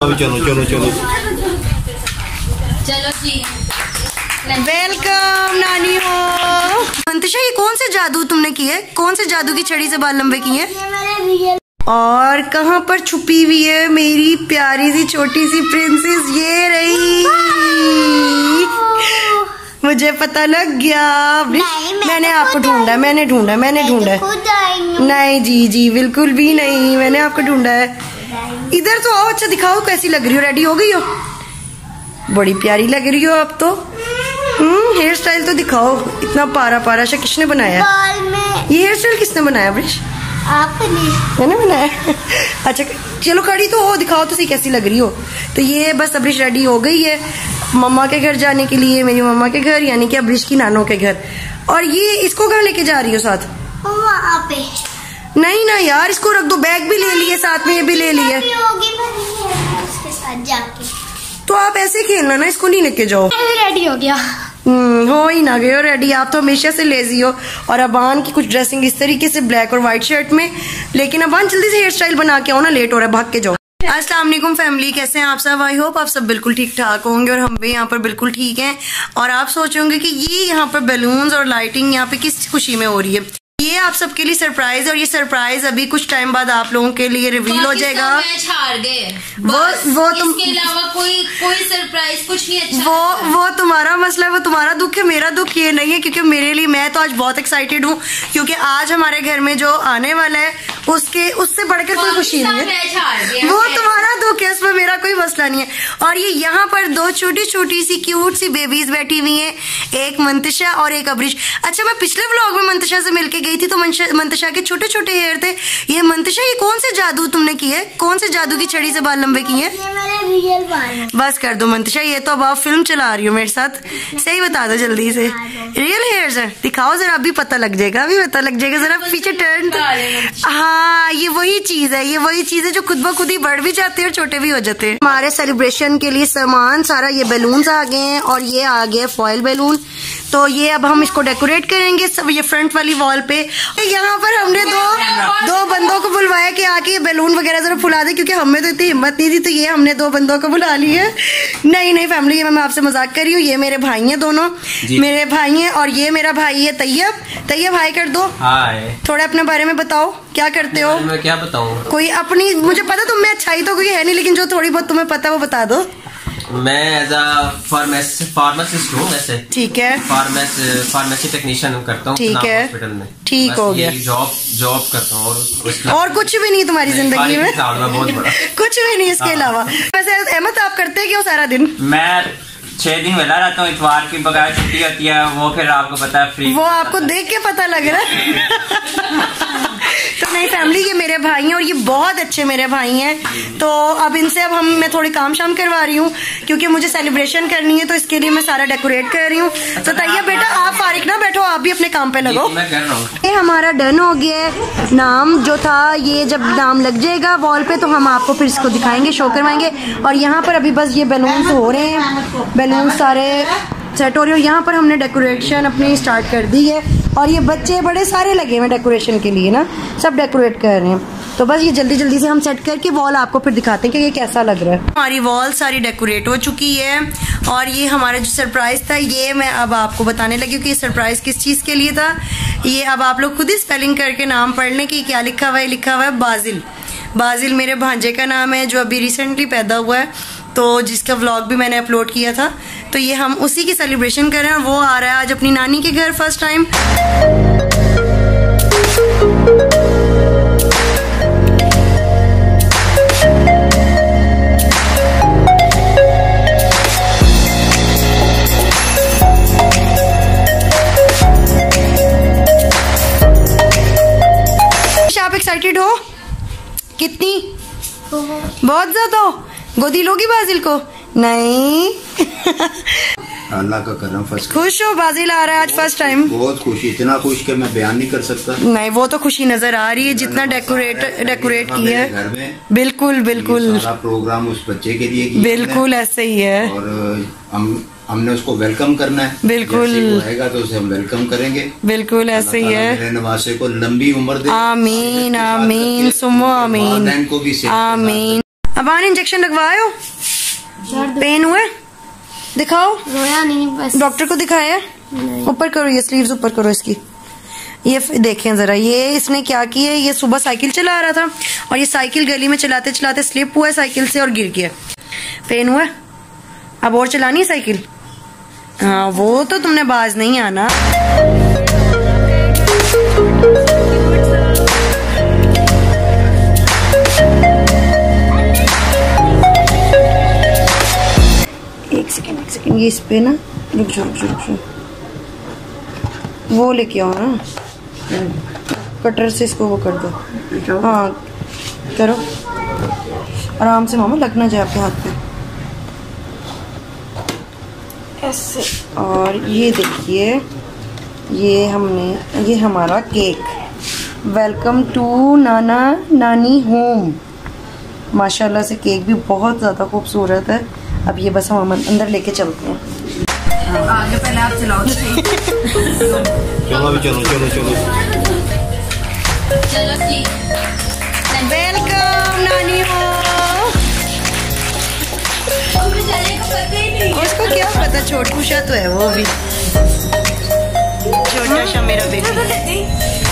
चलो चलो चलो चलो जी। वेलकम नानी हो। मंतशा ये कौन से जादू तुमने किए? कौन से जादू की छड़ी से बाल लंबे किए? और कहाँ पर छुपी हुई है मेरी प्यारी सी छोटी सी प्रिंसेस? ये रही, मुझे पता लग गया। मैंने आपको ढूंढा, मैंने ढूंढा, मैंने ढूंढा। नहीं जी जी बिल्कुल भी नहीं, मैंने आपको ढूंढा है। इधर तो आओ, अच्छा दिखाओ कैसी लग रही हो, रेडी हो गई हो? बड़ी प्यारी लग रही हो आप तो। हेयर स्टाइल तो दिखाओ, इतना पारा पारा सा किसने बनाया? ये हेयर स्टाइल किसने बनाया ब्रिश? आपने। मैंने बनाया? अच्छा चलो खड़ी तो हो, दिखाओ तो सही कैसी लग रही हो। तो ये बस अब्रिश रेडी हो गई है मम्मा के घर जाने के लिए, मेरी मम्मा के घर, यानी कि अब्रिश की नानों के घर। और ये इसको कहाँ लेके जा रही हो साथ? वहाँ पे। नहीं ना यार, इसको रख दो, बैग भी ले लिए साथ में, ये भी ले लिए। तो आप ऐसे खेलना ना, इसको नहीं लेके जाओ। रेडी हो गया। हो ही ना गए हो रेडी, आप तो हमेशा से लेजी हो। और अबान की कुछ ड्रेसिंग इस तरीके से ब्लैक और व्हाइट शर्ट में, लेकिन अबान जल्दी से हेयर स्टाइल बना के आओ ना, लेट हो रहा है, भाग के जाओ। अस्सलाम वालेकुम फैमिली, कैसे हैं आप सब? आई होप आप सब बिल्कुल ठीक ठाक होंगे और हम भी यहाँ पर बिल्कुल ठीक हैं। और आप सोचोगे कि ये यहाँ पर बैलून्स और लाइटिंग यहाँ पे किस खुशी में हो रही है। ये आप सबके लिए सरप्राइज है और ये सरप्राइज अभी कुछ टाइम बाद आप लोगों के लिए रिवील हो जाएगा। मैच हार गए, वो तुम, इसके अलावा कोई सरप्राइज कुछ नहीं। अच्छा वो तुम्हारा मसला है, वो तुम्हारा दुख है, मेरा दुख ये नहीं है। क्योंकि मेरे लिए, मैं तो आज बहुत एक्साइटेड हूँ क्योंकि आज हमारे घर में जो आने वाला है उससे बढ़कर कोई खुशी नहीं है। वो तुम्हारा दुख है, उसमें मेरा कोई मसला नहीं है। और ये यहाँ पर दो छोटी छोटी सी क्यूट सी बेबीज बैठी हुई हैं, एक मंतशा और एक अब्रिश। अच्छा मैं पिछले व्लॉग में मंतशा से मिलके गई थी तो मंतशा के छोटे छोटे हेयर थे। ये मंतशा ये कौन से जादू तुमने किए? कौन से जादू की छड़ी से बाल लंबे किए? बस कर दो मंतशा, ये तो अब आप फिल्म चला रही हो मेरे साथ। सही बता दो जल्दी से, रियल हेयर्स है? दिखाओ जरा, अभी पता लग जाएगा, अभी पता लग जाएगा। जरा पीछे टर्न। हाँ ये वही चीज है, ये वही चीज है जो खुद ब खुद ही बढ़ भी जाते हैं और छोटे भी हो जाते हैं। हमारे सेलिब्रेशन के लिए सामान सारा, ये बैलून्स आ गए हैं और ये आ गया फॉयल बैलून। तो ये अब हम इसको डेकोरेट करेंगे सब, ये फ्रंट वाली वॉल पे। यहाँ पर हमने दो बंदों को बुलवाया कि आके ये बैलून वगैरह जरा फुला दे, क्योंकि हमें तो इतनी हिम्मत नहीं थी। तो ये हमने दो बंदों को बुला ली है। नहीं फैमिली, ये मैं आपसे मजाक कर रही हूँ। ये मेरे भाई हैं, दोनों मेरे भाई हैं। और ये मेरा भाई है तैयब हाय कर दो। थोड़ा अपने बारे में बताओ, क्या करते हो? मैं क्या बताऊँ? कोई अपनी, मुझे पता तुम में अच्छाई तो कोई है नहीं, लेकिन जो थोड़ी बहुत तुम्हें पता वो बता दो। मैं एज अ फार्मासिस्ट हूँ वैसे। ठीक है। फार्मेसी टेक्नीशियन करता हूँ। ठीक है, हॉस्पिटल में। ठीक हो गया। जॉब करता हूँ और कुछ भी नहीं तुम्हारी जिंदगी में? बहुत बड़ा कुछ भी नहीं इसके अलावा। वैसे अहमद आप करते हैं क्या सारा दिन? मैं 6 दिन वेला रहता हूँ, इतवार की बगैर छुट्टी होती है, वो फिर आपको पता है फ्री। वो आपको देख के पता लग रहा है। तो नहीं फैमिली, ये मेरे भाई हैं और ये बहुत अच्छे मेरे भाई हैं। तो अब इनसे मैं थोड़ी काम शाम करवा रही हूँ क्योंकि मुझे सेलिब्रेशन करनी है, तो इसके लिए मैं सारा डेकोरेट कर रही हूँ। तो तैयब बेटा आप फारिग ना बैठो, आप भी अपने काम पे लगो। मैं कर रहा हूँ। ये हमारा डन हो गया है। नाम जो था, ये जब नाम लग जाएगा वॉल पे तो हम आपको फिर इसको दिखाएंगे, शो करवाएंगे। और यहाँ पर अभी बस ये बैलून हो रहे हैं, बैलून सारे सेट हो रहे हो। यहाँ पर हमने डेकोरेशन अपनी स्टार्ट कर दी है और ये बच्चे बड़े सारे लगे हुए डेकोरेशन के लिए ना, सब डेकोरेट कर रहे हैं। तो बस ये जल्दी जल्दी से हम सेट करके वॉल आपको फिर दिखाते हैं कि ये कैसा लग रहा है। हमारी वॉल सारी डेकोरेट हो चुकी है और ये हमारा जो सरप्राइज था ये मैं अब आपको बताने लगी कि ये सरप्राइज किस चीज़ के लिए था। ये अब आप लोग खुद ही स्पेलिंग करके नाम पढ़ लें कि क्या लिखा हुआ है। लिखा हुआ है बाजिल। बाजिल मेरे भांजे का नाम है जो अभी रिसेंटली पैदा हुआ है, तो जिसका व्लॉग भी मैंने अपलोड किया था। तो ये हम उसी की सेलिब्रेशन कर रहे हैं। वो आ रहा है आज अपनी नानी के घर फर्स्ट टाइम। आप एक्साइटेड हो? कितनी? बहुत ज्यादा हो। गोदी लोगी बाजिल को? नहीं। अल्लाह का करम। फर्स्ट खुश हो? बाजिल आ रहा है आज फर्स्ट टाइम। बहुत खुशी, इतना खुश कि मैं बयान नहीं कर सकता। नहीं वो तो खुशी नजर आ रही है जितना डेकोरेट किया है। घर में बिल्कुल बिल्कुल सारा प्रोग्राम उस बच्चे के लिए किया। बिल्कुल ऐसे ही है। और हमने उसको वेलकम करना है। बिल्कुल आएगा तो उसे हम वेलकम करेंगे। बिल्कुल ऐसे ही है। मेरे नवासे को लंबी उम्र दे। आमीन आमीन सुमो आमीन को भी आमीन। अबान इंजेक्शन लगवाए हो? पेन हुआ? दिखाओ। रोया नहीं बस। डॉक्टर को दिखाया? ऊपर करो, ये स्लीव्स ऊपर करो इसकी। ये देखें जरा, ये इसने क्या किया है, ये सुबह साइकिल चला रहा था और ये साइकिल गली में चलाते चलाते स्लिप हुआ है साइकिल से और गिर गया। पेन हुआ? अब और चलानी है साइकिल? हाँ, वो तो तुमने बाज नहीं आना। एक सेकेंड, ये इस पे ना रुक जाओ, वो लेके आओ ना, कटर से इसको वो कर दो। हाँ करो आराम से मामा, लगना जाए आपके हाथ पे ऐसे। और ये देखिए, ये हमारा केक, वेलकम टू नाना नानी होम। माशाल्लाह से केक भी बहुत ज़्यादा खूबसूरत है। अब ये बस हम अंदर लेके चलते हैं। आगे पहले आप चलाओ तो सही। चलो अभी चलो। वेलकम नानी होम। उसको क्या पता, छोटू सा तो है वो भी, छोटा सा मेरा बेटा।